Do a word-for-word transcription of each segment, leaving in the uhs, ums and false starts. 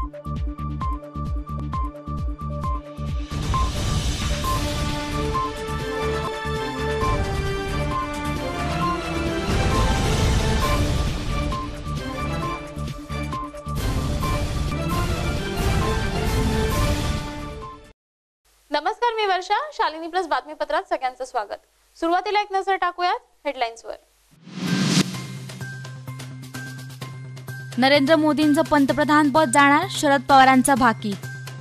नमस्कार, मी वर्षा. शालिनी प्लस बातमीपत्रात सगळ्यांचं स्वागत. सुरुवातीला एक नजर टाकूयात हेडलाईन्सवर. नरेंद्र मोदींचं पंतप्रधान पद जाणार, शरद पवारांचा भाकीत.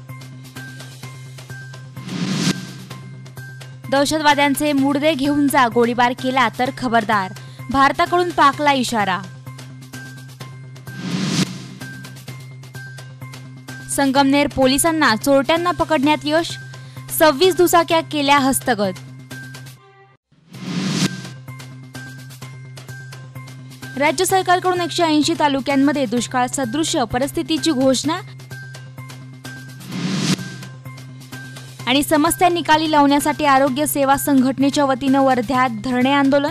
दहशतवाद्यांचे मुडदे घेऊन जा, गोळीबार केला तर खबरदार, भारताकडून पाकला इशारा. संगमनेर पोलिसांना चोरट्यांना पकडण्यात यश, सव्वीस दुचाक्या केल्या हस्तगत. राज्य सरकारकडून एकशे ऐंशी तालुक्यांमध्ये दुष्काळ सदृश परिस्थितीची घोषणा आणि समस्या निकाली लावण्यासाठी आरोग्य सेवा संघटनेच्या वतीनं वर्ध्यात धरणे आंदोलन.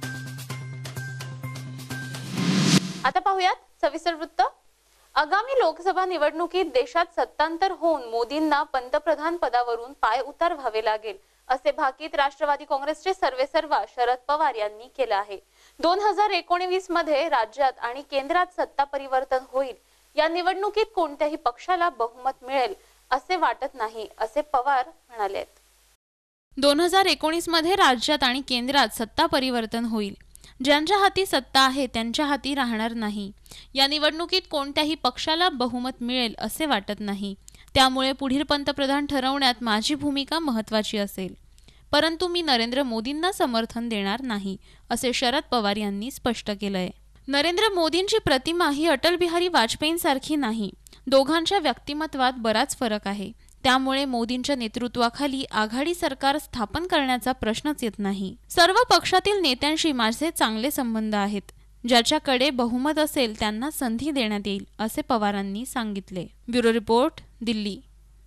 आता पाहूयात सविस्तर वृत्त. आगामी लोकसभा निवडणुकीत देशात सत्तांतर होऊन मोदींना पंतप्रधान पदावरून पाय उतार व्हावे लागेल असे भाकीत राष्ट्रवादी काँग्रेसचे सर्वेसर्वा शरद पवार यांनी केलं आहे. दोन हजार एकोणवीस मध्ये राज्यात आणि केंद्रात सत्ता परिवर्तन होईल. या निवडणुकीत कोणत्याही पक्षाला बहुमत मिळेल असे वाटत नाही असे पवार म्हणाले. दोन हजार एकोणीस मध्ये राज्यात आणि केंद्रात सत्ता परिवर्तन होईल. ज्यांच्या हाती सत्ता आहे त्यांच्या हाती राहणार नाही. या निवडणुकीत कोणत्याही पक्षाला बहुमत मिळेल असे वाटत नाही. त्यामुळे पुढील पंतप्रधान ठरवण्यात माझी भूमिका महत्त्वाची असेल. परंतु मी नरेंद्र मोदींना समर्थन देणार नाही असे शरद पवार यांनी स्पष्ट केलंय. नरेंद्र मोदींची प्रतिमा ही अटल बिहारी वाजपेयींसारखी नाही. दोघांच्या व्यक्तिमत्वात बराच फरक आहे. त्यामुळे मोदींच्या नेतृत्वाखाली आघाडी सरकार स्थापन करण्याचा प्रश्नच येत नाही. सर्व पक्षातील नेत्यांशी माझे चांगले संबंध आहेत. ज्याच्याकडे बहुमत असेल त्यांना संधी देण्यात येईल असे पवारांनी सांगितले. Bureau report, Delhi.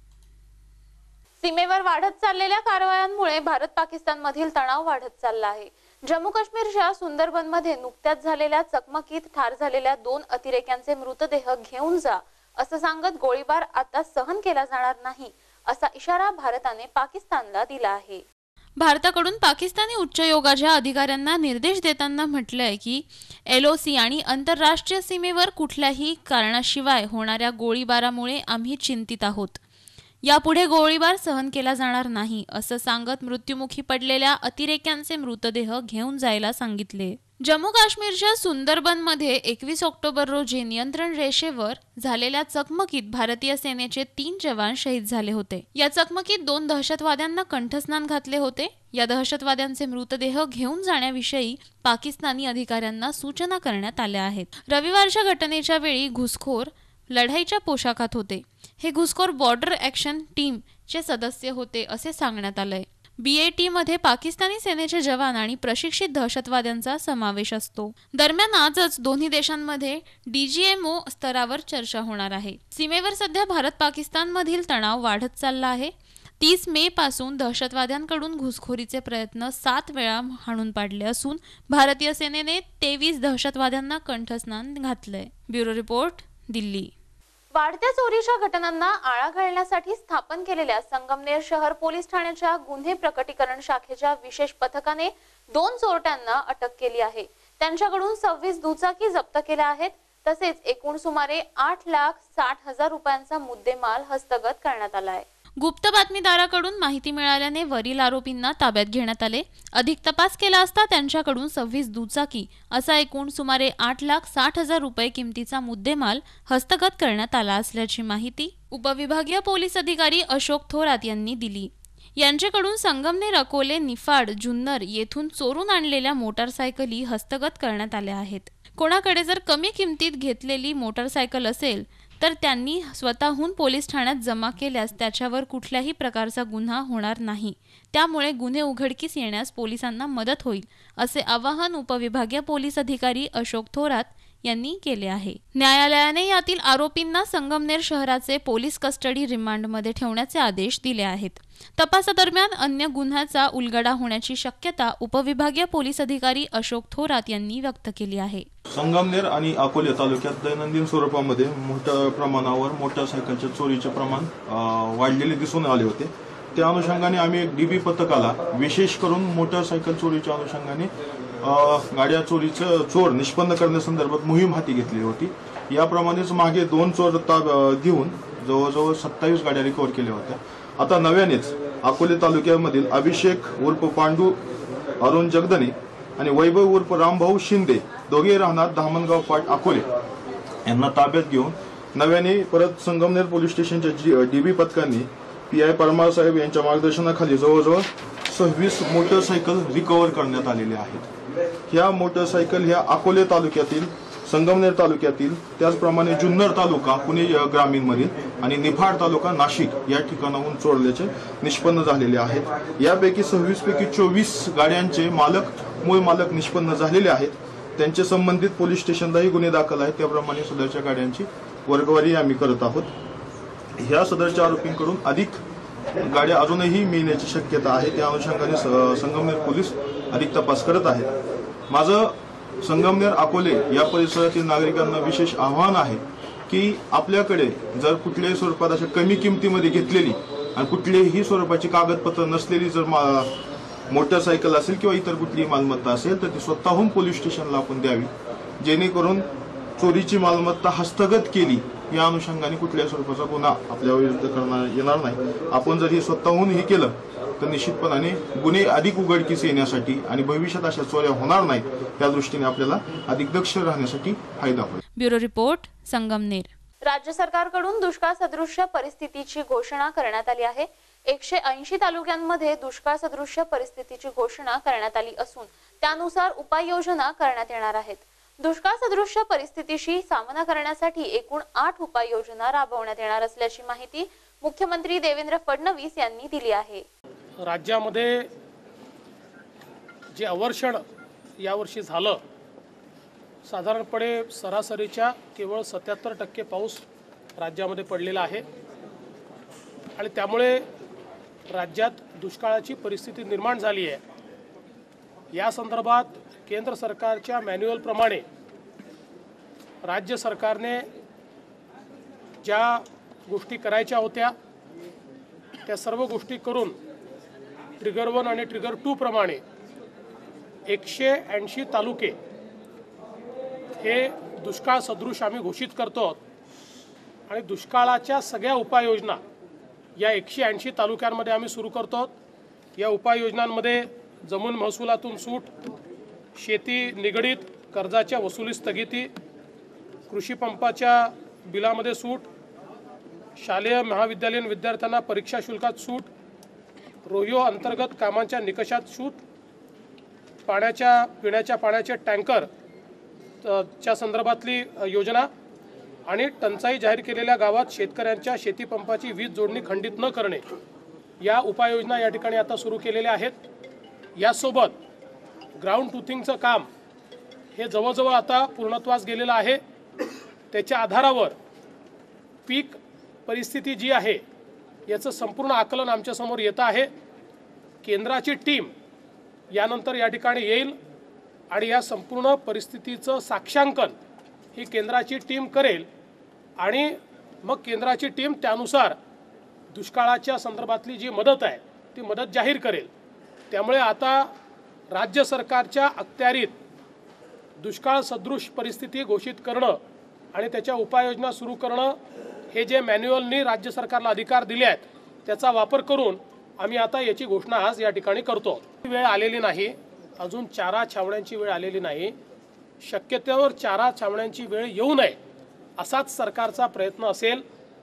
सीमेवर वाढत चाललेल्या कारवायांमुळे भारत पाकिस्तान मधील तणाव वाढत चालला आहे. जम्मू काश्मीरच्या सुंदरबन मध्ये नुकत्याच झालेल्या चकमकीत ठार झालेल्या दोन अतिरेक्यांचे मृतदेह घेऊन जा असं सांगत गोळीबार आता सहन केला जाणार नाही असा इशारा भारताने पाकिस्तानला दिला आहे. भारताकडून पाकिस्तानी उच्चायोगाच्या अधिकाऱ्यांना निर्देश देताना म्हटलंय की एलओसी आणि आंतरराष्ट्रीय सीमेवर कुठल्याही कारणाशिवाय होणाऱ्या गोळीबारामुळे आम्ही चिंतित आहोत. यापुढे गोळीबार सहन केला जाणार नाही असं सांगत मृत्युमुखी पडलेल्या अतिरेक्यांचे मृतदेह घेऊन जायला सांगितले. जम्मू काश्मीरच्या सुंदरबन मध्ये एकवीस ऑक्टोबर रोजी नियंत्रण रेषेवर झालेल्या चकमकीत भारतीय सेनेचे तीन जवान शहीद झाले होते. या चकमकीत दोन दहशतवाद्यांना कंठस्नान घातले होते. या दहशतवाद्यांचे मृतदेह घेऊन जाण्याविषयी पाकिस्तानी अधिकाऱ्यांना सूचना करण्यात आल्या आहेत. रविवारच्या घटनेच्या वेळी घुसखोर लढाईच्या पोशाखात होते. हे घुसखोर बॉर्डर ॲक्शन टीम चे सदस्य होते असे सांगण्यात आलंय. बीएटी मध्ये पाकिस्तानी सेनेचे जवान आणि प्रशिक्षित दहशतवाद्यांचा समावेश असतो. दरम्यान आजच दोन्ही देशांमध्ये डीजीएमओ स्तरावर चर्चा होणार आहे. सीमेवर सध्या भारत पाकिस्तान मधील तणाव वाढत चालला आहे. तीस मे पासून दहशतवाद्यांकडून घुसखोरीचे प्रयत्न सात वेळा हाणून पाडले असून भारतीय सेनेने तेवीस दहशतवाद्यांना कंठस्नान घातलंय. Bureau report, Delhi. वाढत्या चोरीच्या घटनांना आळा घालण्यासाठी स्थापन केलेल्या संगमनेर शहर पोलीस ठाण्याच्या गुन्हे प्रकटीकरण शाखेच्या विशेष पथकाने दोन चोरट्यांना अटक केली आहे. त्यांच्याकडून सव्वीस दुचाकी जप्त केल्या आहेत. तसेच एकूण सुमारे आठ लाख साठ हजार रुपयांचा मुद्देमाल हस्तगत करण्यात आला आहे. गुप्त बातमीदाराकडून माहिती मिळाल्याने वरील आरोपींना ताब्यात घेण्यात आले. अधिक तपास केला असता त्यांच्याकडून सव्वीस दुचाकी असा एकूण सुमारे आठ लाख साठ हजार रुपये किमतीचा मुद्देमाल हस्तगत करण्यात आला असल्याची माहिती उपविभागीय पोलीस अधिकारी अशोक थोरात यांनी दिली. यांच्याकडून संगमनेर, अकोले, निफाड, जुन्नर येथून चोरून आणलेल्या मोटारसायकली हस्तगत करण्यात आल्या आहेत. कोणाकडे जर कमी किमतीत घेतलेली मोटारसायकल असेल तर त्यांनी स्वतःहून पोलीस ठाण्यात जमा केल्यास त्याच्यावर कुठल्याही प्रकारचा गुन्हा होणार नाही. त्यामुळे गुन्हे उघडकीस येण्यास पोलिसांना मदत होईल असे आवाहन उपविभागीय पोलीस अधिकारी अशोक थोरात यांनी केले आहे. न्यायालयाने यातील आरोपींना संगमनेर शहराचे पोलीस कस्टडी रिमांडमध्ये ठेवण्याचे आदेश दिले आहेत. तपासादरम्यान अन्य गुन्ह्याचा उलगडा होण्याची शक्यता उपविभागीय पोलीस अधिकारी अशोक थोरात यांनी व्यक्त केली आहे. संगमनेर आणि अकोले तालुक्यात दैनंदिन स्वरूपामध्ये मोठ्या प्रमाणावर मोटरसायकलच्या चोरीचे प्रमाण वाढलेले दिसून आले होते. त्या अनुषंगाने आम्ही एक डीबी पथकाला विशेष करून मोटरसायकल चोरीच्या अनुषंगाने गाड्या चोरीचं चोर निष्पन्न करण्यासंदर्भात मोहीम हाती घेतली होती. याप्रमाणेच मागे दोन चोर ताब घेऊन जवळजवळ सत्तावीस गाड्या रिकव्हर केल्या होत्या. आता नव्यानेच अकोले तालुक्यामधील अभिषेक उर्फ पांडू अरुण जगदने आणि वैभव उर्फ रामभाऊ शिंदे दोघे राहणार धामणगाव पाट अकोले यांना ताब्यात घेऊन नव्याने परत संगमनेर पोलीस स्टेशनच्या डीबी पथकांनी पी आय परमार साहेब यांच्या मार्गदर्शनाखाली जवळजवळ सव्वीस मोटरसायकल रिकव्हर करण्यात आलेले आहेत. ह्या मोटरसायकल ह्या अकोले तालुक्यातील, संगमनेर तालुक्यातील, त्याचप्रमाणे जुन्नर तालुका पुणे ग्रामीणमधील आणि निफाड तालुका नाशिक या ठिकाणाहून चोरल्याचे निष्पन्न झालेले आहेत. यापैकी सव्वीस पैकी चोवीस गाड्यांचे मालक मूळ मालक निष्पन्न झालेले आहेत. त्यांचे संबंधित पोलीस स्टेशनलाही गुन्हे दाखल आहेत. त्याप्रमाणे सदरच्या गाड्यांची वर्गवारी आम्ही करत आहोत. ह्या सदरच्या आरोपींकडून अधिक गाड्या अजूनही मिळण्याची शक्यता आहे. त्या अनुषंगाने संगमनेर पोलीस अधिक तपास करत आहेत. माझं संगमनेर अकोले या परिसरातील नागरिकांना विशेष आव्हान आहे की आपल्याकडे जर कुठल्याही स्वरूपात अशा कमी किमतीमध्ये घेतलेली आणि कुठल्याही स्वरूपाची कागदपत्र नसलेली जर मोटरसायकल असेल किंवा इतर कुठलीही मालमत्ता असेल तर ती स्वतःहून पोलीस स्टेशनला आपण द्यावी, जेणेकरून चोरीची मालमत्ता हस्तगत केली या अनुषंगाने कुठल्याही स्वरूपाचा गुन्हा आपल्या विरुद्ध करणार येणार नाही. आपण जर हे स्वतःहून हे केलं तर निश्चितपणाने गुन्हे अधिक उघडकीस येण्यासाठी आणि भविष्यात अशा चोऱ्या होणार नाहीत या दृष्टीने आपल्याला अधिक दक्ष राहण्यासाठी फायदा होईल. Bureau report, Sangamner. राज्य सरकारकडून दुष्काळ सदृश्य परिस्थितीची घोषणा करण्यात आली आहे. एकशे ऐंशी तालुक्यांमध्ये दुष्काळ सदृश्य परिस्थितीची घोषणा करण्यात आली असून त्यानुसार उपाययोजना करण्यात येणार आहेत. दुष्काळ सदृश्य परिस्थितीशी सामना करण्यासाठी एकूण आठ उपाययोजना राबवण्यात येणार असल्याची माहिती मुख्यमंत्री देवेंद्र फडणवीस यांनी दिली आहे. राज्यामध्ये जे अवर्षण यावर्षी झालं, साधारणपणे सरासरीच्या केवळ सत्याहत्तर टक्के पाऊस राज्यामध्ये पडलेला आहे आणि त्यामुळे राज्यात दुष्काळाची परिस्थिती निर्माण झाली आहे. या संदर्भात केंद्र सरकारच्या मॅन्युअलप्रमाणे राज्य सरकारने ज्या गोष्टी करायच्या होत्या त्या सर्व गोष्टी करून ट्रिगर वन आणि ट्रिगर टू प्रमाणे एकशे ऐंशी तालुके हे दुष्काळ सदृश आम्ही घोषित करतो आणि दुष्काळाच्या सगळ्या उपाययोजना या एकशे ऐंशी तालुक्यांमध्ये आम्ही सुरू करतो. या उपाययोजनांमध्ये जमीन महसुलातून सूट, शेती निगडीत कर्जाच्या वसुली स्थगिती, कृषी पंपाच्या बिलामध्ये सूट, शालेय महाविद्यालयीन विद्यार्थ्यांना परीक्षा शुल्कात सूट, रोहिओ अंतर्गत कामांच्या निकषात सूट, पाण्याच्या पिण्याच्या पाण्याचे टँकर च्या संदर्भातली योजना आणि टंचाई जाहीर केलेल्या गावात शेतकऱ्यांच्या शेतीपंपाची वीज जोडणी खंडित न करणे या उपाययोजना या ठिकाणी आता सुरू केलेल्या आहेत. यासोबत ग्राउंड ट्रुथिंगचं काम हे जवळजवळ आता पूर्णत्वास गेलेलं आहे. त्याच्या आधारावर पीक परिस्थिती जी आहे याचं संपूर्ण आकलन आमच्यासमोर येतं आहे. केंद्राची टीम यानंतर या ठिकाणी येईल आणि या संपूर्ण परिस्थितीचं साक्षांकन ही केंद्राची टीम करेल आणि मग केंद्राची टीम त्यानुसार दुष्काळाच्या संदर्भातली जी मदत आहे ती मदत जाहीर करेल. त्यामुळे आता राज्य सरकारच्या अखत्यारीत दुष्काळ सदृश परिस्थिती घोषित करणं आणि त्याच्या उपाययोजना सुरू करणं हे जे मॅन्युअलनी राज्य सरकारला अधिकार दिले आहेत त्याचा वापर करून आम्ही आता याची घोषणा आज या ठिकाणी करतो. वेळ आलेली नाही, अजून चारा छावण्यांची वेळ आलेली नाही. शक्यतेवर चारा छावण्यांची वेळ येऊ नये असाच सरकारचा प्रयत्न असेल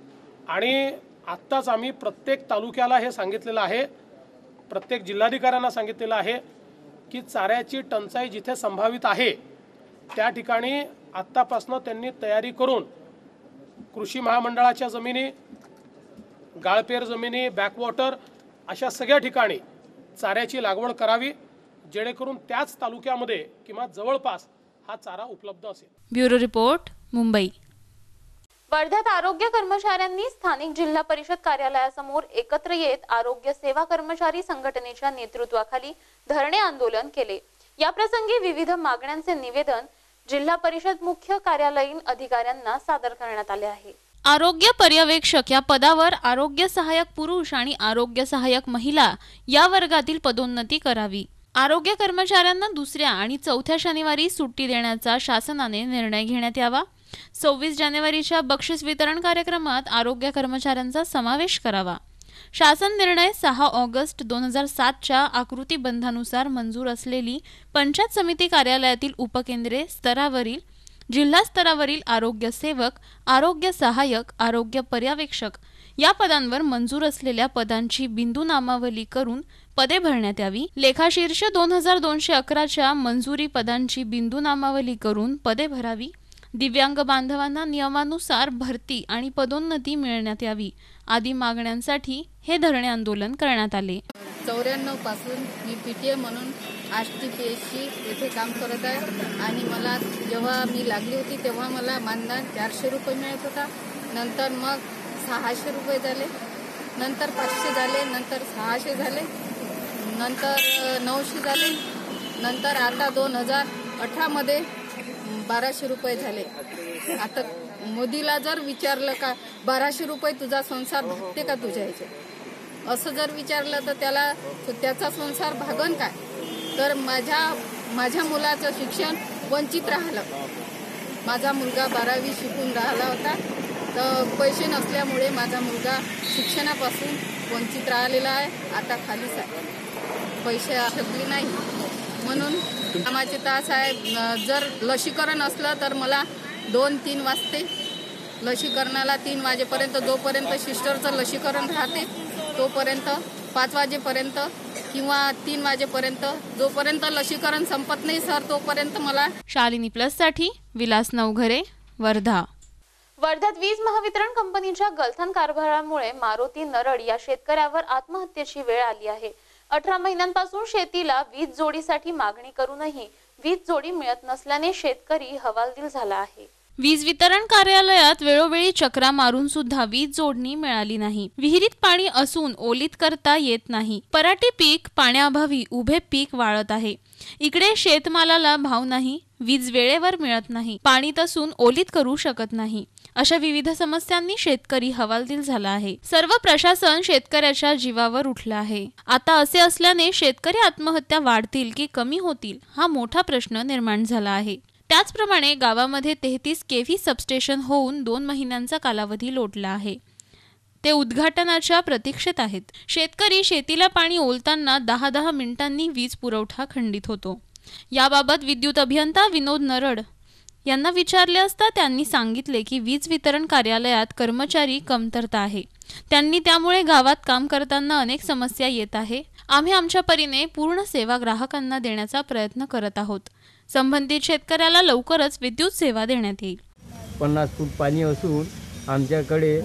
आणि आत्ताच आम्ही प्रत्येक तालुक्याला हे सांगितलेलं आहे, प्रत्येक जिल्हाधिकाऱ्यांना सांगितलेलं आहे की चाऱ्याची टंचाई जिथे संभावित आहे त्या ठिकाणी आत्तापासून त्यांनी तयारी करून कृषी महामंडळाच्या जमिनी, गाळपेर जमिनी, बॅकवॉटर अशा सगळ्या ठिकाणी चाऱ्याची लागवड करावी, जेणेकरून त्याच तालुक्यामध्ये किंवा जवळपास हा चारा उपलब्ध असेल. Bureau report, Mumbai. वर्ध्यात आरोग्य कर्मचाऱ्यांनी स्थानिक जिल्हा परिषद कार्यालयासमोर एकत्र येत आरोग्य सेवा कर्मचारी संघटनेच्या नेतृत्वाखाली धरणे आंदोलन केले. या प्रसंगी विविध मागण्यांचे निवेदन जिल्हा परिषद मुख्य कार्यालयीन अधिकाऱ्यांना सादर करण्यात आले आहे. आरोग्य पर्यवेक्षक या पदावर आरोग्य सहाय्यक पुरुष आणि आरोग्य सहाय्यक महिला या वर्गातील पदोन्नती करावी. आरोग्य कर्मचाऱ्यांना दुसऱ्या आणि चौथ्या शनिवारी सुट्टी देण्याचा शासनाने निर्णय घेण्यात यावा. सव्वीस जानेवारीच्या बक्षीस वितरण कार्यक्रमात आरोग्य कर्मचाऱ्यांचा समावेश करावा. शासन निर्णय सहा ऑगस्ट दोन हजार सातच्या आकृतीबंधानुसार मंजूर असलेली पंचायत समिती कार्यालयातील उपकेंद्रे स्तरावरील, जिल्हा स्तरावरील आरोग्य सेवक, आरोग्य सहाय्यक, आरोग्य पर्यवेक्षक या पदांवर मंजूर असलेल्या पदांची बिंदू नामावली करून पदे भरण्यात यावी. लेखाशीर्ष दोन हजार दोनशे अकराच्या मंजुरी पदांची बिंदू नामावली करून पदे भरावी. दिव्यांग बांधवांना नियमानुसार भरती आणि पदोन्नती मिळण्यात यावी आदी मागण्यांसाठी हे धरणे आंदोलन करण्यात आले. चौऱ्याण्णव पासून मी पी टी ए म्हणून R T P S C येथे काम करत आहे आणि मला जेव्हा मी लागली होती तेव्हा मला मानधन चारशे रुपये मिळत होता. नंतर मग सहाशे रुपये झाले, नंतर पाचशे झाले, नंतर सहाशे झाले, नंतर नऊशे झाले, नंतर आता दोन हजार अठरामध्ये बाराशे रुपये झाले. आता मोदीला जर विचारलं का बाराशे रुपये तुझा संसार भागते का तुझ्या ह्याचे, असं जर विचारलं तर त्याला त्याचा संसार भागन काय. तर माझ्या माझ्या मुलाचं शिक्षण वंचित राहिलं. माझा मुलगा बारावी शिकून राहिला होता, तर पैसे नसल्यामुळे माझा मुलगा शिक्षणापासून वंचित राहिलेला आहे. आता खालीच आहे, पैसे शकले नाही. म्हणून कामाचे तास आहे. जर लसीकरण असलं तर मला दोन तीन वाजते लसीकरणाला, तीन वाजेपर्यंत जोपर्यंत सिस्टरचं लसीकरण राहते तोपर्यंत, पाच वाजेपर्यंत किंवा तीन वाजेपर्यंत, जोपर्यंत लसीकरण संपत नाही सर तोपर्यंत मला. शालिनी प्लस साठी विलास नवघरे, वर्धा. वर्ध्यात वीज महावितरण कंपनीच्या गलथान कारभारामुळे मारुती नरड या शेतकऱ्यावर आत्महत्येची वेळ आली आहे. अठरा महिन्यांपासून शेतीला वीज जोडीसाठी मागणी करूनही वीज जोडी मिळत नसल्याने शेतकरी हवालदिल झाला आहे. वीज वितरण कार्यालयात वेळोवेळी चक्रा मारून सुद्धा वीज जोडणी मिळाली नाही. विहिरीत पाणी असून ओलीत करता येत नाही. पराठी पीक पाण्याअभावी उभे पीक वाळत आहे. इकडे शेतमालाला भाव नाही, वीज वेळेवर मिळत नाही, पाणी तसून ओलीत करू शकत नाही. अशा विविध समस्यांनी शेतकरी हवालदिल झाला आहे. सर्व प्रशासन शेतकऱ्याच्या जीवावर उठलं आहे. आता असे असल्याने शेतकरी आत्महत्या वाढतील की कमी होतील हा मोठा प्रश्न निर्माण झाला आहे. त्याचप्रमाणे गावामध्ये तेहतीस केव्ही सबस्टेशन होऊन दोन महिन्यांचा कालावधी लोटला आहे. ते उद्घाटनाच्या प्रतीक्षेत आहेत. शेतकरी शेतीला पाणी ओलताना दहा दहा मिनिटांनी वीज पुरवठा खंडित होतो. याबाबत विद्युत अभियंता विनोद नरड यांना विचारले असता त्यांनी सांगितले की वीज वितरण कार्यालयात कर्मचारी कमतरता आहे. त्यांनी त्यामुळे गावात काम करताना अनेक समस्या येत आहे. आम्ही आमच्या परीने पूर्ण सेवा ग्राहकांना देण्याचा प्रयत्न करत आहोत. संबंधित शेतकऱ्याला लवकरच विद्युत सेवा देण्यात येईल. पन्नास फूट पाणी असून आमच्याकडे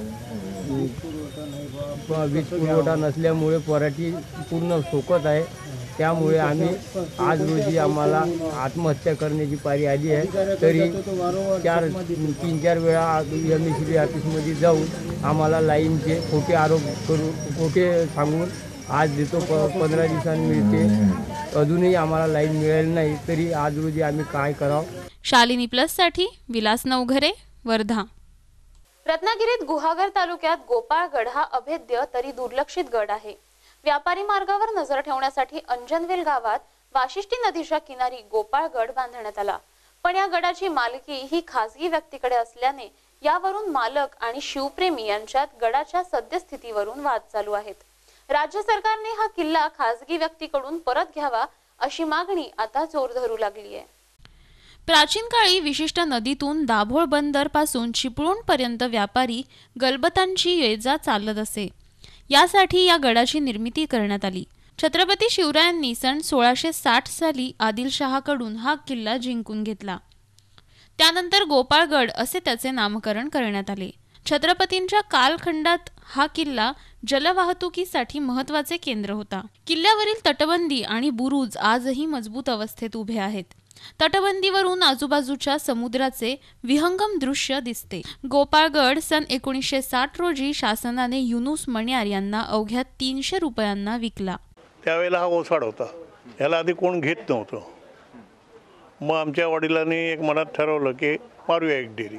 वीज पुरवठा नसल्यामुळे पराठी पूर्ण सोकत आहे. त्यामुळे आम्ही आज रोजी आम्हाला आत्महत्या करण्याची पारी आली आहे. तरी चार तीन चार वेळा एम एस सी बी ऑफिसमध्ये जाऊन आम्हाला लाईनचे खोटे आरोप करून खोटे सांगून आज देतो प पंधरा दिवसांनी मिळते, अजूनही आम्हाला लाईन मिळाली नाही. तरी आज रोजी आम्ही काय करावं. शालिनी प्लस साठी विलास नवघरे, वर्धा. रत्नागिरीत गुहागर तालुक्यात गोपाळगड हा अभेद्य तरी दुर्लक्षित गड आहे. व्यापारी मार्गावर नजर ठेवण्यासाठी अंजनवेल गावात वाशिष्ठी नदीच्या किनारी गोपाळगड बांधण्यात आला. पण या गडाची मालकी ही खासगी व्यक्तीकडे असल्याने यावरून मालक आणि शिवप्रेमी यांच्यात गडाच्या सद्यस्थितीवरून वाद चालू आहेत. राज्य सरकारने हा किल्ला खासगी व्यक्तीकडून परत घ्यावा अशी मागणी आता जोर धरू लागली आहे. प्राचीन काळी विशिष्ट नदीतून दाभोळ बंदर पासून चिपळूण पर्यंत व्यापारी गलबतांची ये-जा चालत असे. यासाठी या गडाची निर्मिती करण्यात आली. छत्रपती शिवरायांनी सन सोळाशे साठ साली आदिलशहाकडून हा किल्ला जिंकून घेतला. त्यानंतर गोपाळगड असे त्याचे नामकरण करण्यात आले. छत्रपतींच्या कालखंडात हा किल्ला जलवाहतुकीसाठी महत्त्वाचे केंद्र होता. किल्ल्यावरील तटबंदी आणि बुरुज आजही मजबूत अवस्थेत उभे आहेत. तटबंदीवरून आजूबाजूच्या समुद्राचे विहंगम दृश्य दिसते. गोपाळगड सन एकोणीसशे साठ रोजी शासनाने युनुस मण्यार यांना अवघ्या तीनशे रुपयांना विकला. त्यावेळेला हा ओसाड होता, याला आधी कोण घेत नव्हतं. मग आमच्या वडिलांनी एक मनात ठरवलं की मारूया एक डेअरिंग,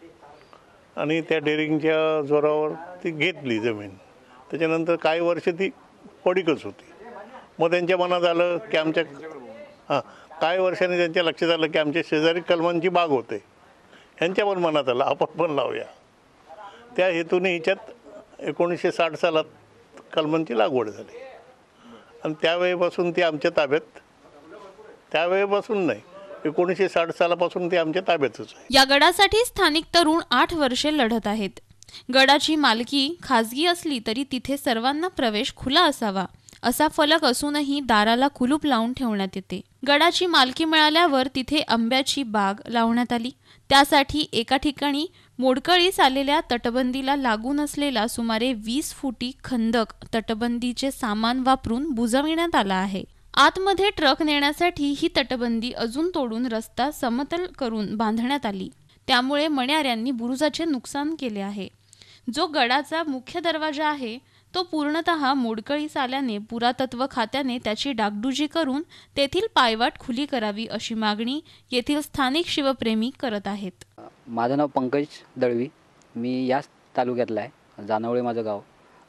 आणि त्या डेअरिंगच्या जोरावर ती घेतली जमीन. त्याच्यानंतर काही वर्ष ती पडीकच होती. मग त्यांच्या मनात आलं की आमच्या हां काही वर्षांनी त्यांच्या लक्षात आलं की आमच्या शेजारी कलमांची बाग होते. यांच्या पण मनात आलं आपण पण लावूया. त्या हेतूने हिच्यात एकोणीसशे साठ सालात कलमांची लागवड झाली, आणि त्यावेळेपासून ती आमच्या ताब्यात, त्यावेळेपासून नाही एकोणीसशे साठ सालापासून ती आमच्या ताब्यातच आहे. या गडासाठी स्थानिक तरुण आठ वर्षे लढत आहेत. गडाची मालकी खाजगी असली तरी तिथे सर्वांना प्रवेश खुला असावा असा फलक असूनही दाराला कुलूप लावून ठेवण्यात येते. गडाची मालकी मिळाल्यावर तिथे आंब्याची बाग लावण्यात आली. त्यासाठी एका ठिकाणी मोडकळीस आलेल्या तटबंदीला लागून असलेला सुमारे वीस फुटी खंदक तटबंदीचे सामान वापरून बुजविण्यात आला आहे. आतमध्ये ट्रक नेण्यासाठी ही तटबंदी अजून तोडून रस्ता समतल करून बांधण्यात आली. त्यामुळे मण्यार यांनी बुरुजाचे नुकसान केले आहे. जो गडाचा मुख्य दरवाजा आहे तो पूर्णतः मोडकळीस आल्याने पुरातत्व खात्याने त्याची डागडुजी करून तेथील पायवाट खुली करावी अशी मागणी येथील स्थानिक शिवप्रेमी करत आहेत. माझं नाव पंकज दळवी, मी याच तालुक्यातला आहे, जानवळे माझं गाव.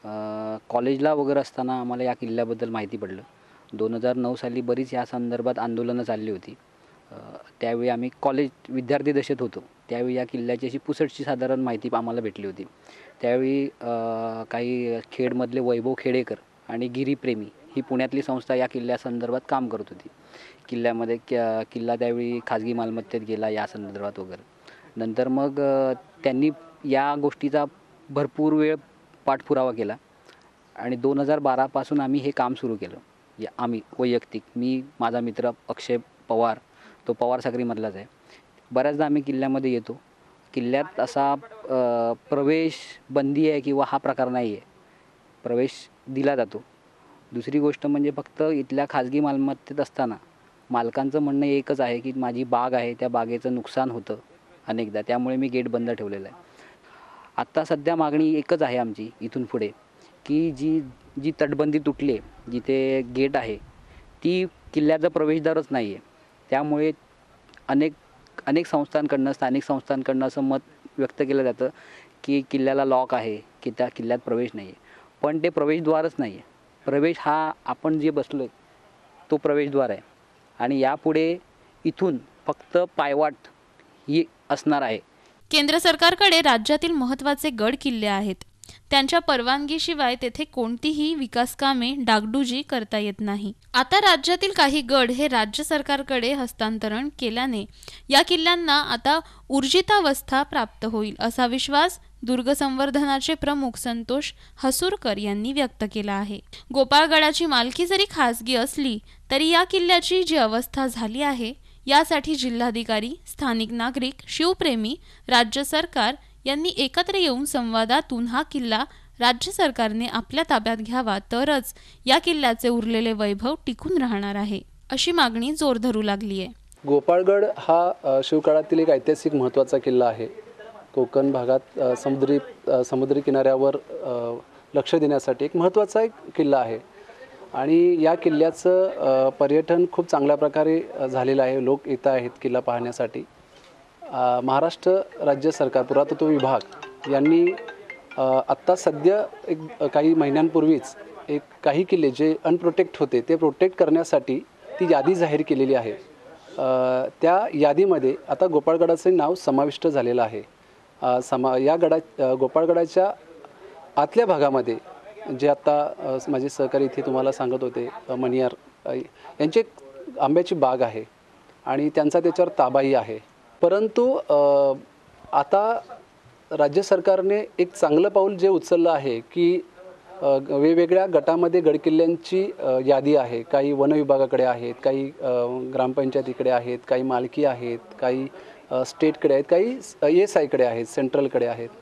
कॉलेजला वगैरे असताना आम्हाला या किल्ल्याबद्दल माहिती पडलं. दोन हजार नऊ साली बरीच या संदर्भात आंदोलनं चालली होती. त्यावेळी आम्ही कॉलेज विद्यार्थी दशेत होतो. त्यावेळी या किल्ल्याची अशी पुसटची साधारण माहिती आम्हाला भेटली होती. त्यावेळी काही खेडमधले वैभव खेडेकर आणि गिरीप्रेमी ही पुण्यातली संस्था या किल्ल्यासंदर्भात काम करत होती. किल्ल्यामध्ये किल्ला त्यावेळी खाजगी मालमत्तेत गेला या संदर्भात वगैरे. नंतर मग त्यांनी या गोष्टीचा भरपूर वेळ पाठपुरावा केला, आणि दोन हजार बारापासून आम्ही हे काम सुरू केलं. या आम्ही वैयक्तिक, मी, माझा मित्र अक्षय पवार, तो पवार सागरीमधलाच आहे. बऱ्याचदा आम्ही किल्ल्यामध्ये येतो. किल्ल्यात असा प्रवेश बंदी आहे किंवा हा प्रकार नाही आहे, प्रवेश दिला जातो. दुसरी गोष्ट म्हणजे फक्त इथल्या खाजगी मालमत्तेत असताना मालकांचं म्हणणं एकच आहे की माझी बाग आहे, त्या बागेचं नुकसान होतं अनेकदा, त्यामुळे मी गेट बंद ठेवलेलं आहे. आत्ता सध्या मागणी एकच आहे आमची इथून पुढे, की जी जी तटबंदी तुटली आहे, जिथे गेट आहे, ती किल्ल्याचा प्रवेशद्वारच नाही आहे. त्यामुळे अनेक अनेक संस्थांकडनं, स्थानिक संस्थांकडनं असं मत व्यक्त केलं जातं की किल्ल्याला लॉक आहे, की त्या किल्ल्यात प्रवेश नाही आहे. पण ते प्रवेशद्वारच नाही आहे. प्रवेश हा आपण जे बसलो आहे तो प्रवेशद्वार आहे, आणि यापुढे इथून फक्त पायवाट ही असणार आहे. केंद्र सरकारकडे राज्यातील महत्त्वाचे गड किल्ले आहेत. त्यांच्या परवानगीशिवाय तेथे कोणतीही विकास कामे डागडुजी करता येत नाही. आता राज्यातील काही गड हे राज्य सरकारकडे हस्तांतरण केल्याने या किल्ल्यांना आता ऊर्जितावस्था प्राप्त होईल असा विश्वास दुर्ग संवर्धनाचे प्रमुख संतोष हसूरकर यांनी व्यक्त केला आहे. गोपाळगडाची मालकी जरी खासगी असली तरी या किल्ल्याची जी अवस्था झाली आहे यासाठी जिल्हाधिकारी, स्थानिक नागरिक, शिवप्रेमी, राज्य सरकार यांनी एकत्र येऊन संवादातून हा किल्ला राज्य सरकारने आपल्या ताब्यात घ्यावा, तरच या किल्ल्याचे उरलेले वैभव टिकून राहणार आहे अशी मागणी जोर धरू लागली आहे. गोपाळगड हा शिवकाळातील एक ऐतिहासिक महत्त्वाचा किल्ला आहे. कोकण भागात समुद्री समुद्री किनाऱ्यावर लक्ष देण्यासाठी एक महत्त्वाचा एक किल्ला आहे, आणि या किल्ल्याचं पर्यटन खूप चांगल्या प्रकारे झालेलं आहे. लोक येत आहेत किल्ला पाहण्यासाठी. महाराष्ट्र राज्य सरकार पुरातत्व विभाग यांनी आत्ता सध्या एक काही महिन्यांपूर्वीच एक काही किल्ले जे अनप्रोटेक्ट होते ते प्रोटेक्ट करण्यासाठी ती यादी जाहीर केलेली आहे. त्या यादीमध्ये आता गोपाळगडाचे नाव समाविष्ट झालेलं आहे. समा या गडा गोपाळगडाच्या आतल्या भागामध्ये जे आता माझे सहकारी इथे तुम्हाला सांगत होते, मणियार यांची एक आंब्याची बाग आहे, आणि त्यांचा त्याच्यावर ताबाही आहे. परंतु आता राज्य सरकारने एक चांगलं पाऊल जे उचललं आहे की वेगवेगळ्या गटामध्ये गडकिल्ल्यांची यादी आहे. काही वन विभागाकडे आहेत, काही ग्रामपंचायतीकडे आहेत, काही मालकी आहेत, काही स्टेटकडे आहेत, काही एस आयकडे आहेत, सेंट्रलकडे आहेत.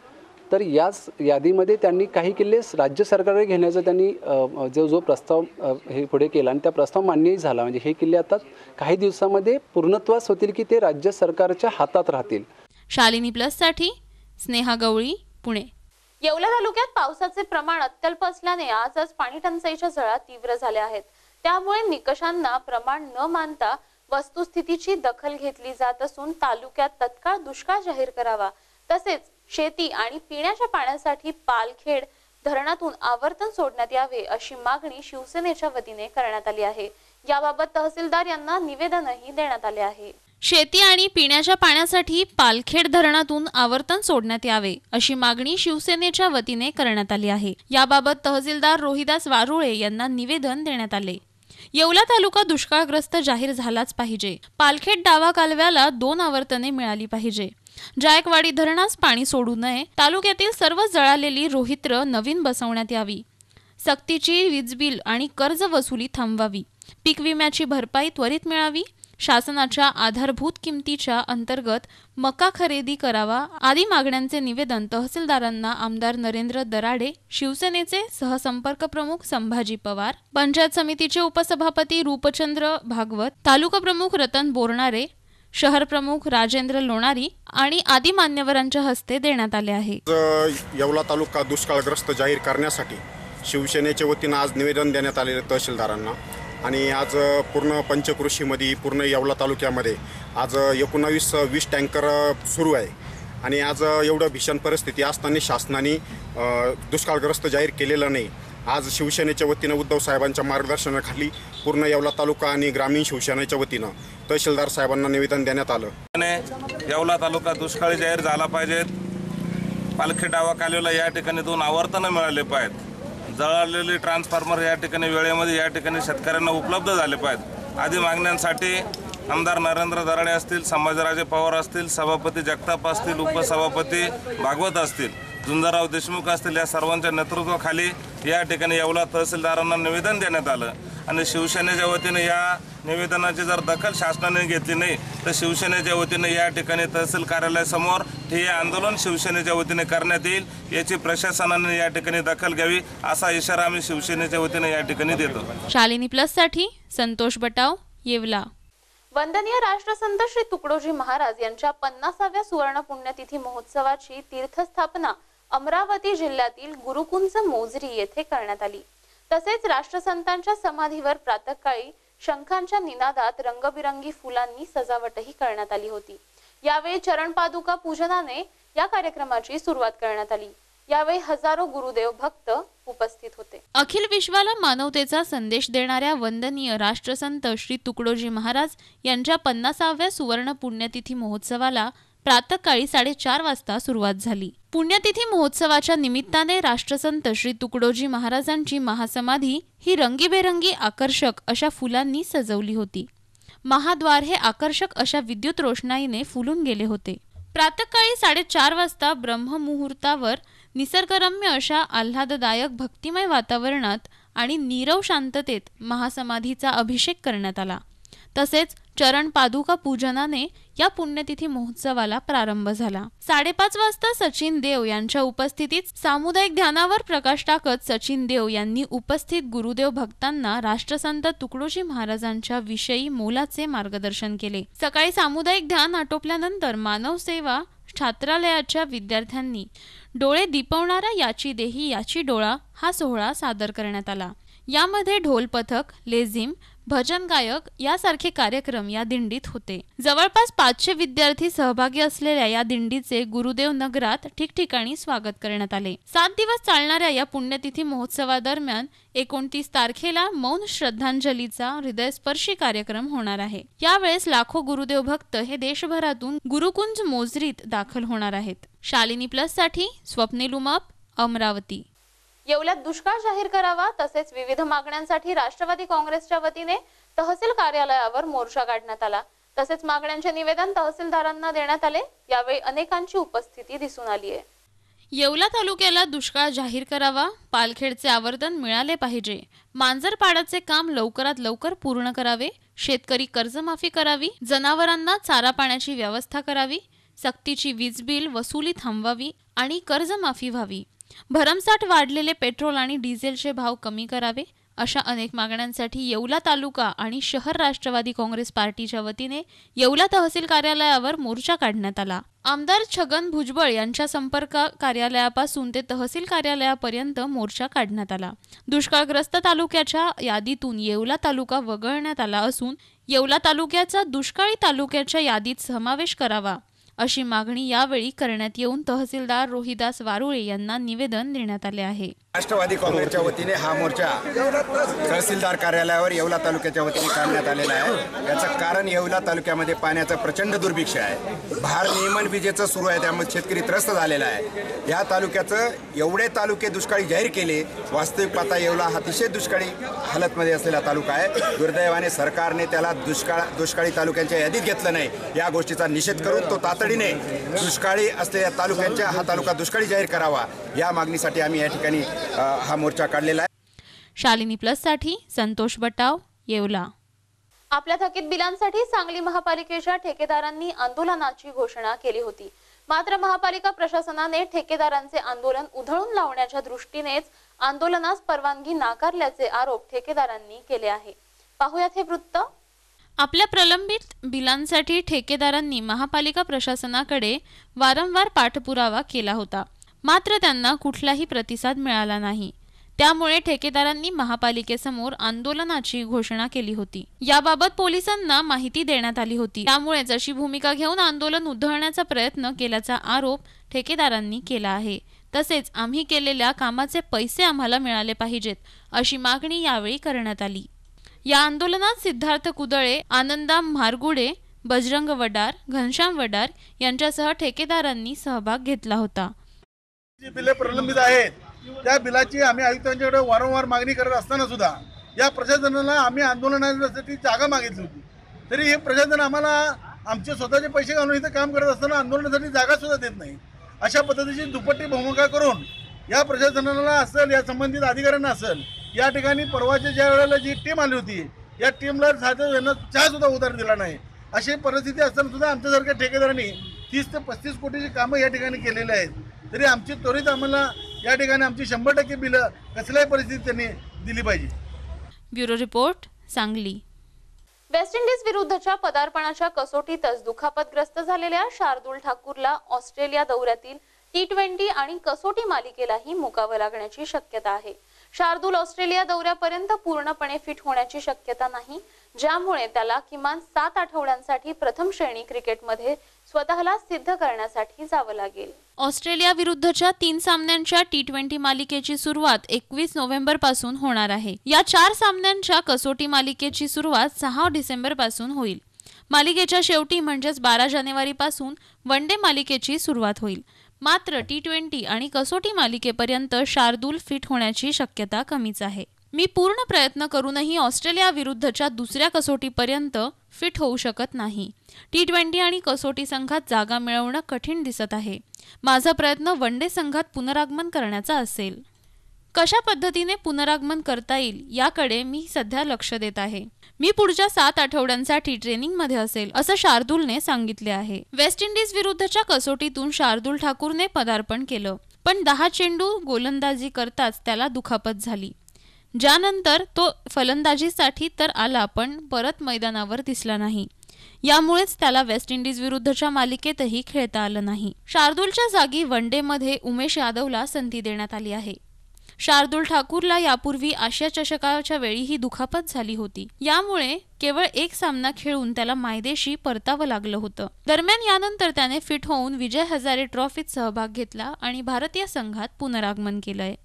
तर याच यादीमध्ये त्यांनी काही किल्ले राज्य सरकारने घेण्याचा त्यांनी अ, जो जो प्रस्ताव अ, हे पुढे केला आणि त्या प्रस्ताव मान्यही झाला. म्हणजे हे किल्ले आता काही दिवसामध्ये पूर्णत्वास होतील की ते राज्य सरकारच्या हातात राहतील. शालिनी प्लससाठी स्नेहा गवळी, पुणे. येवला तालुक्यात पावसाचे प्रमाण अत्यल्प असल्याने आजच पाणी टंचाईच्या झळा तीव्र झाल्या आहेत. त्यामुळे निकषांना प्रमाण न मानता वस्तुस्थितीची दखल घेतली जात असून तालुक्यात तत्काळ दुष्काळ जाहीर करावा, तसेच शेती आणि पिण्याच्या पाण्यासाठी पालखेड धरणातून आवर्तन सोडण्यात यावे अशी मागणी शिवसेनेच्या वतीने करण्यात आली आहे. याबाबत तहसीलदार यांना निवेदनही देण्यात आले आहे. शेती आणि पिण्याच्या पाण्यासाठी पालखेड धरणातून आवर्तन सोडण्यात यावे अशी मागणी शिवसेनेच्या वतीने करण्यात आली आहे. याबाबत तहसीलदार रोहिदास वारुळे यांना निवेदन देण्यात आले. येवला तालुका दुष्काळग्रस्त जाहीर झालाच पाहिजे. पालखेड डावा कालव्याला दोन आवर्तने मिळाली पाहिजे. जायकवाडी धरणास पाणी सोडू नये. तालुक्यातील सर्व जळालेली रोहित्र नवीन बसवण्यात यावी. सक्तीची वीज बिल आणि कर्ज वसुली थांबवावी. पीक विम्याची भरपाई त्वरित मिळावी. शासनाच्या आधारभूत किमतीच्या अंतर्गत मका खरेदी करावा आदी मागण्यांचे निवेदन तहसीलदारांना आमदार नरेंद्र दराडे, शिवसेनेचे सहसंपर्क प्रमुख संभाजी पवार, पंचायत समितीचे उपसभापती रूपचंद्र भागवत, तालुका प्रमुख रतन बोरणारे, शहर प्रमुख राजेंद्र लोणारी आणि आदी मान्यवरांच्या हस्ते देण्यात आले आहे. येवला तालुका दुष्काळग्रस्त जाहीर करण्यासाठी शिवसेनेच्या वतीनं आज निवेदन देण्यात आलेले तहसीलदारांना आणि आज पूर्ण पंचकृषीमध्ये पूर्ण येवला तालुक्यामध्ये आज एकोणावीस वीस टँकर सुरू आहे आणि आज एवढं भीषण परिस्थिती असताना शासनाने दुष्काळग्रस्त जाहीर केलेलं नाही. आज शिवसेनेच्या वतीनं उद्धव साहेबांच्या मार्गदर्शनाखाली पूर्ण येवला तालुका आणि ग्रामीण शिवसेनेच्या वतीनं तहसीलदार साहेबांना निवेदन देण्यात आलं. येवला तालुका दुष्काळी जाहीर झाला पाहिजेत. पालखेड डावा कालव्याला या ठिकाणी दोन आवर्तनं मिळाले पाहिजेत. जळालेले ट्रान्सफॉर्मर या ठिकाणी वेळेमध्ये या ठिकाणी शेतकऱ्यांना उपलब्ध झाले पाहिजेत. आदी मागण्यांसाठी आमदार नरेंद्र दराडे असतील, संभाजीराजे पवार असतील, सभापती जगताप असतील, उपसभापती भागवत असतील, झुंजाराव देशमुख असतील, या सर्वांच्या नेतृत्वाखाली या ठिकाणी येवला तहसीलदारांना निवेदन देण्यात आलं आणि शिवसेनेच्या वतीने या निवेदनाची जर दखल शासनाने घेतली नाही तर शिवसेनेच्या वतीने या ठिकाणी तहसील कार्यालयासमोर हे आंदोलन शिवसेनेच्या वतीने करण्यात येईल. याची प्रशासनाने या ठिकाणी दखल घ्यावी असा इशारा आम्ही शिवसेनेच्या वतीने या ठिकाणी देतो. शालिनी प्लससाठी संतोष बटाव, येवला. वंदनीय राष्ट्रसंत श्री तुकडोजी महाराज यांच्या पन्नासाव्या सुवर्ण पुण्यतिथी महोत्सवाची तीर्थस्थापना अमरावती जिल्ह्यातील गुरुकुंज मोजरी येथे करण्यात आली. तसेच राष्ट्रसंतांच्या समाधीवर प्रातःकाळी शंखांच्या निनादात रंगबिरंगी फुलांनी सजावटही करण्यात आली होती. यावेळी चरण पादुका पूजनाने या कार्यक्रमाची सुरुवात करण्यात आली. यावेळी हजारो गुरुदेव भक्त उपस्थित होते. अखिल विश्वाला मानवतेचा संदेश देणाऱ्या वंदनीय राष्ट्रसंत श्री तुकडोजी महाराज यांच्या पन्नासाव्या सुवर्ण पुण्यतिथी महोत्सवाला प्रातःकाळी साडेचार वाजता सुरुवात झाली. पुण्यतिथी महोत्सवाच्या निमित्ताने राष्ट्रसंत श्री तुकडोजी महाराजांची महासमाधी ही रंगीबेरंगी आकर्षक अशा फुलांनी सजवली होती. महाद्वार हे आकर्षक अशा विद्युत रोषणाईने फुलून गेले होते. प्रातःकाळी साडेचार वाजता ब्रह्ममुहूर्तावर निसर्गरम्य अशा आल्हाददायक भक्तिमय वातावरणात आणि नीरव शांततेत महासमाधीचा अभिषेक करण्यात आला. तसेच चरण पादुका पूजनाने या पुण्यतिथी महोत्सवाला प्रारंभ झाला. साडेपाच वाजता सचिन देव यांच्या उपस्थितीत सामुदायिक ध्यानावर प्रकाश टाकत सचिन देव यांनी उपस्थित गुरुदेव भक्तांना राष्ट्रसंत तुकडोजी महाराजांच्या विषयी मोलाचे मार्गदर्शन केले. सकाळी सामुदायिक ध्यान आटोपल्यानंतर मानव सेवा छात्रालयाच्या विद्यार्थ्यांनी डोळे दिपवणारा याची देही याची डोळा हा सोहळा सादर करण्यात आला. यामध्ये ढोल पथक, लेझिम, भजन गायक यासारखे कार्यक्रम या दिंडीत होते. जवळपास पाचशे विद्यार्थी सहभागी असलेल्या या दिंडीचे गुरुदेव नगरात ठिकठिकाणी स्वागत करण्यात आले. सात दिवस चालणाऱ्या या पुण्यतिथी महोत्सवादरम्यान एकोणतीस तारखेला मौन श्रद्धांजलीचा हृदयस्पर्शी कार्यक्रम होणार आहे. यावेळेस लाखो गुरुदेव भक्त हे देशभरातून गुरुकुंज मोजरीत दाखल होणार आहेत. शालिनी प्लस साठी स्वप्नील उमाप, अमरावती. येवल्यात दुष्काळ जाहीर करावा तसेच विविध मागण्यांसाठी राष्ट्रवादी काँग्रेसच्या वतीने तहसील कार्यालयावर मोर्चा काढण्यात आला. तसेच मागण्यांचे निवेदन तहसीलदारांना देण्यात आले. यावेळी अनेकांची उपस्थिती दिसून आली आहे. येवला तालुक्याला दुष्काळ जाहीर करावा, पालखेडचे आवर्तन मिळाले पाहिजे, मांजरपाडाचे काम लवकरात लवकर पूर्ण करावे, शेतकरी कर्जमाफी करावी, जनावरांना चारा पाण्याची व्यवस्था करावी, सक्तीची वीज बिल वसुली थांबवावी, आणि कर्जमाफी व्हावी. भरमसाठ वाढलेले पेट्रोल आणि डिझेलचे भाव कमी करावे अशा अनेक मागण्यांसाठी येवला तालुका आणि शहर राष्ट्रवादी काँग्रेस पार्टीच्या वतीने येवला तहसील कार्यालयावर मोर्चा काढण्यात आला. आमदार छगन भुजबळ यांच्या संपर्क कार्यालयापासून ते तहसील कार्यालयापर्यंत मोर्चा काढण्यात आला. दुष्काळग्रस्त तालुक्याच्या यादीतून येवला तालुका वगळण्यात आला असून येवला तालुक्याचा दुष्काळी तालुक्याच्या यादीत समावेश करावा अशी मागणी यावेळी करण्यात येऊन तहसीलदार रोहिदास वारुळे यांना निवेदन देण्यात आले आहे. राष्ट्रवादी काँग्रेसच्या वतीने हा मोर्चा तहसीलदार कार्यालयावर येवला तालुक्याच्या वतीने काढण्यात आलेला आहे. याचं कारण येवला तालुक्यामध्ये पाण्याचं प्रचंड दुर्भिक्ष आहे. भार नियमन विजेचं सुरू आहे, त्यामुळे शेतकरी त्रस्त झालेला आहे. या तालुक्याचं एवढे तालुके दुष्काळी जाहीर केले. वास्तविक पाहता येवला हा अतिशय दुष्काळी हालतमध्ये असलेला तालुका आहे. दुर्दैवाने सरकारने त्याला दुष्काळ दुष्काळी तालुक्यांच्या यादीत घेतलं नाही. या गोष्टीचा निषेध करून तो तातडीने दुष्काळी असलेल्या तालुक्यांच्या हा तालुका दुष्काळी जाहीर करावा या मागणीसाठी आम्ही या ठिकाणी हा मोर्चा काढलेला आहे. शालिनी प्लस साठी संतोष बटाव, येवला. आपल्या थकीत बिलांसाठी सांगली महापालिकेच्या ठेकेदारांनी आंदोलनाची घोषणा केली होती. मात्र महापालिका प्रशासनाने ठेकेदारांचे आंदोलन उधळून लावण्याच्या दृष्टीनेच आंदोलनास परवानगी नाकारल्याचे आरोप ठेकेदारांनी केले आहे. पाहुयात हे वृत्त. आपल्या प्रलंबित बिलांसाठी ठेकेदारांनी महापालिका प्रशासनाकडे वारंवार पाठपुरावा केला होता. मात्र त्यांना कुठलाही प्रतिसाद मिळाला नाही. त्यामुळे ठेकेदारांनी महापालिकेसमोर आंदोलनाची घोषणा केली होती. याबाबत पोलिसांना माहिती देण्यात आली होती. त्यामुळेच अशी भूमिका घेऊन आंदोलन उधळण्याचा प्रयत्न केल्याचा आरोप ठेकेदारांनी केला आहे. तसेच आम्ही केलेल्या कामाचे पैसे आम्हाला मिळाले पाहिजेत अशी मागणी यावेळी करण्यात आली. या आंदोलनात सिद्धार्थ कुदळे, आनंदा म्हारगुडे, बजरंग वडार, घनश्याम वडार यांच्यासह ठेकेदारांनी सहभाग घेतला होता. जी बिले प्रलंबित आहेत त्या बिलाची आम्ही आयुक्तांच्याकडे वारंवार मागणी करत असताना सुद्धा या प्रशासनाला आम्ही आंदोलनासाठी जागा मागितली होती. तरी हे प्रशासन आम्हाला आमचे स्वतःचे पैसे घालून इथं काम करत असताना आंदोलनासाठी जागा सुद्धा देत नाही. अशा पद्धतीची दुपट्टी भूमिका करून या प्रशासनाला असेल, या संबंधित अधिकाऱ्यांना असेल, या ठिकाणी परवाच्या ज्या वेळेला जी टीम आली होती या टीमला साधं यांना चहा सुद्धा उधार दिला नाही. अशी परिस्थिती असताना सुद्धा आमच्यासारख्या ठेकेदारांनी तीस ते पस्तीस कोटीची कामं या ठिकाणी केलेली आहेत. तरी आमची त्वरित आम्हाला या ठिकाणी आमची शंभर टक्के बिलं कसल्याही परिस्थितीत त्यांनी दिली पाहिजे. Bureau report, Sangli. West Indies विरुद्धच्या पदार्पणाच्या कसोटीतच दुखापतग्रस्त झालेल्या शार्दूल ठाकूरला ऑस्ट्रेलिया दौऱ्यातील टी ट्वेंटी आणि कसोटी मालिकेलाही मुकावं लागण्याची शक्यता आहे. शार्दूल ऑस्ट्रेलिया दौऱ्यापर्यंत पूर्णपणे फिट होण्याची शक्यता नाही, ज्यामुळे त्याला किमान सात आठवड्यांसाठी प्रथम श्रेणी क्रिकेटमध्ये स्वतःला सिद्ध करण्यासाठी जावं लागेल. ऑस्ट्रेलिया विरुद्धच्या तीन सामन्यांच्या टी ट्वेंटी मालिकेची सुरुवात एकवीस नोव्हेंबर पासून होणार आहे. या चार सामन्यांच्या कसोटी मालिकेची सुरुवात सहा डिसेंबर पासून होईल. मालिकेच्या शेवटी म्हणजेच बारा जानेवारी पासून वन डे मालिकेची सुरुवात होईल. मात्र टी ट्वेंटी आणि कसोटी मालिकेपर्यंत शार्दूल फिट होण्याची शक्यता कमीच आहे. मी पूर्ण प्रयत्न करूनही ऑस्ट्रेलिया विरुद्धच्या दुसऱ्या कसोटीपर्यंत फिट होऊ शकत नाही. टी ट्वेंटी आणि कसोटी संघात जागा मिळवणं कठीण दिसत आहे. माझा प्रयत्न वन डे संघात पुनरागमन करण्याचा असेल. कशा पद्धतीने पुनरागमन करता येईल याकडे मी सध्या लक्ष देत आहे. मी पुढच्या सात आठवड्यांसाठी ट्रेनिंगमध्ये असेल असं शार्दूलने सांगितले आहे. वेस्ट इंडिज विरुद्धच्या कसोटीतून शार्दूल ठाकूरने पदार्पण केलं, पण दहा चेंडू गोलंदाजी करताच त्याला दुखापत झाली. ज्यानंतर तो फलंदाजीसाठी तर आला, पण परत मैदानावर दिसला नाही. यामुळेच त्याला वेस्ट इंडिज विरुद्धच्या मालिकेतही खेळता आलं नाही. शार्दूलच्या जागी वन डे मध्ये उमेश यादवला संधी देण्यात आली आहे. शार्दूल ठाकूरला यापूर्वी आशिया चषकाच्या वेळी ही दुखापत झाली होती. यामुळे केवळ एक सामना खेळून त्याला मायदेशी परतावं लागलं होतं. दरम्यान यानंतर त्याने फिट होऊन विजय हजारे ट्रॉफीत सहभाग घेतला आणि भारतीय संघात पुनरागमन केलंय.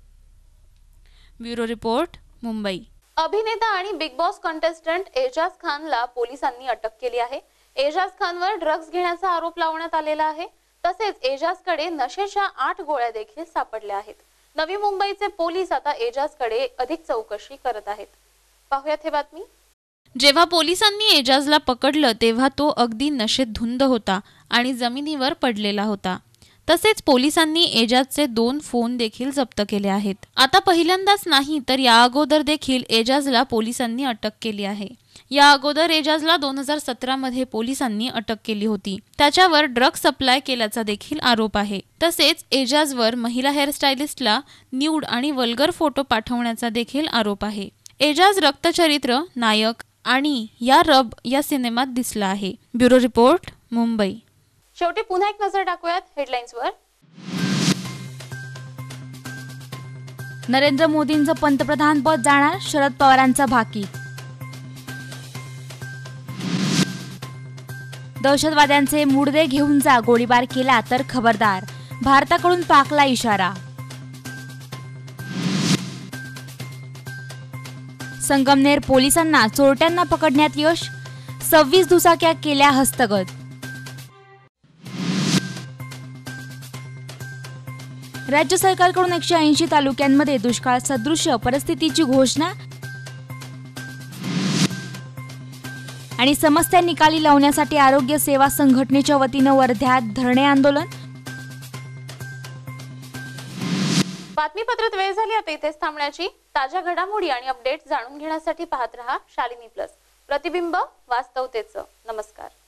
Bureau report, Mumbai. अभिनेता आणि बिग बॉस कंटेस्टंट एजाज खानला पोलिसांनी अटक केली आहे. एजाज खानवर ड्रग्ज घेण्याचा आरोप लावण्यात आलेला आहे. तसेच एजाजकडे नशेच्या आठ गोळ्या देखील सापडल्या आहेत. नवी मुंबईचे पोलीस आता एजाजकडे अधिक चौकशी करत आहेत. पाहूयात हे बातमी. जेव्हा पोलिसांनी एजाजला पकडलं तेव्हा तो अगदी नशेत धुंद होता आणि जमिनीवर पडलेला होता. तसेच पोलिसांनी एजाजचे दोन फोन देखील जप्त केले आहेत. आता पहिल्यांदाच नाही तर या अगोदर देखील एजाजला पोलिसांनी अटक केली आहे. या अगोदर एजाजला दोन हजार सतरा मध्ये पोलिसांनी अटक केली होती. त्याच्यावर ड्रग सप्लाय केल्याचा देखील आरोप आहे. तसेच एजाजवर महिला हेअरस्टायलिस्टला न्यूड आणि वल्गर फोटो पाठवण्याचा देखील आरोप आहे. एजाज रक्तचरित्र, नायक आणि या रब या सिनेमात दिसला आहे. Bureau report, Mumbai. शेवटी पुन्हा एक नजर टाकूयात हेडलाईन्सवर. नरेंद्र मोदींचं पंतप्रधानपद जाणार, शरद पवारांचा भाकीत. दहशतवाद्यांचे मुडदे घेऊन जा, गोळीबार केला तर खबरदार, भारताकडून पाकला इशारा. संगमनेर पोलिसांना चोरट्यांना पकडण्यात यश, सव्वीस दुचाक्या केल्या हस्तगत. राज्य सरकारकडून एकशे ऐंशी तालुक्यांमध्ये दुष्काळ सदृश परिस्थितीची घोषणा आणि समस्या निकाली लावण्यासाठी आरोग्य सेवा संघटनेच्या वतीनं वर्ध्यात धरणे आंदोलन. बातमीपत्रात वेळ झाली आता इथेच थांबण्याची. ताज्या घडामोडी आणि अपडेट जाणून घेण्यासाठी पाहत रहा शालिनी प्लस, प्रतिबिंब वास्तवतेचं. नमस्कार.